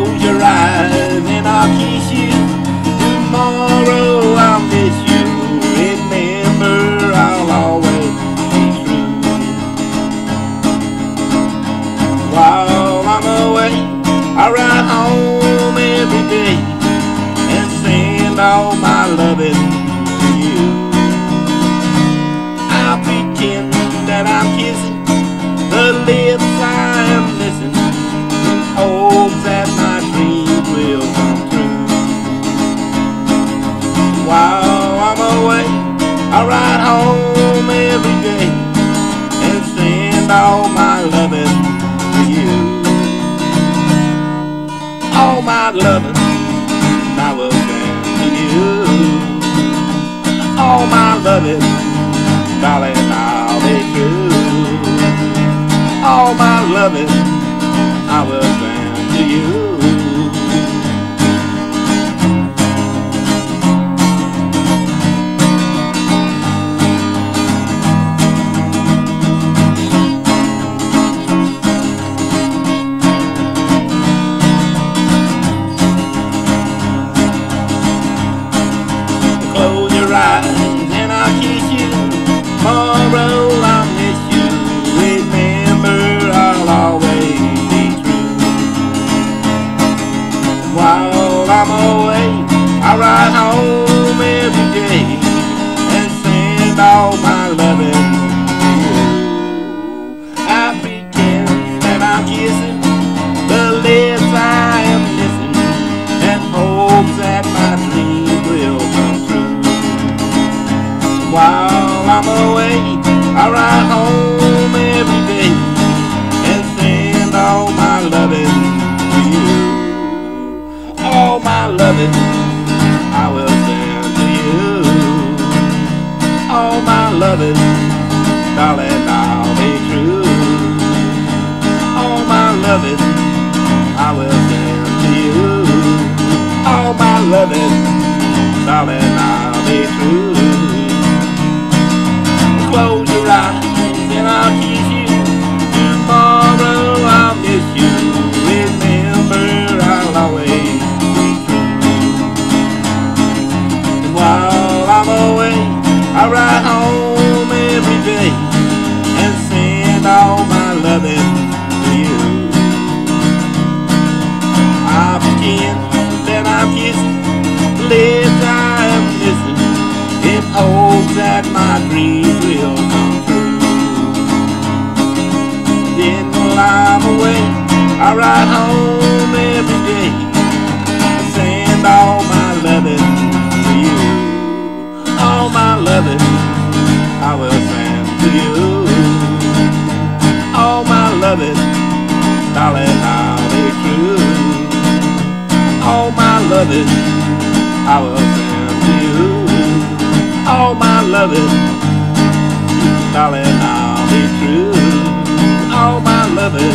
Close your eyes and I'll kiss you. Tomorrow I'll miss you. Remember, I'll always be true. While I'm away, I ride home every day and send all my loving to you. I'll pretend that I'm kissing the lips I am missing, in hopes that my dreams will come true. While I'm away, I ride home every day and send all my loving to you. All my loving I will send to you. All my loving, darling, I'll be true. All my loving I will send to you. Close your eyes and I'll kiss you. Tomorrow I'll miss you. Remember, I'll always be true. While I'm away, I ride home every day and send all my loving to you. I pretend that I'm kissing the lips I am missing and hopes that my dreams will come true. While I'm away, I ride home every day and send all my loving to you. All my loving I will send to you. All my loving, darling, I'll be true. All my loving I will send to you. All my loving, darling, I'll be true. Close your eyes and I'll kiss you. Tomorrow I'll miss you. Remember, I'll always be true. And while I'm away, I ride home every day and send all my loving to you. I pretend that I'm kissing the lips I am missing in hopes that my dreams will come true. Then while I'm away, I ride home every day and send all my loving to you. All my loving I will send to you. All my loving, darling, I'll be true. All my loving I will send to you. All my loving, darling, I'll be true. All my loving